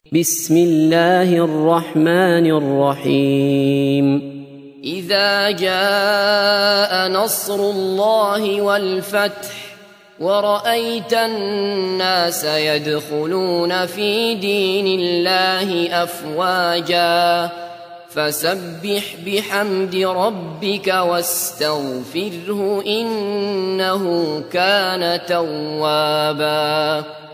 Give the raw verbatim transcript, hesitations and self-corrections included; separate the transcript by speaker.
Speaker 1: بسم الله الرحمن الرحيم.
Speaker 2: إذا جاء نصر الله والفتح ورأيت الناس يدخلون في دين الله أفواجا فسبح بحمد ربك واستغفره إنه كان توابا.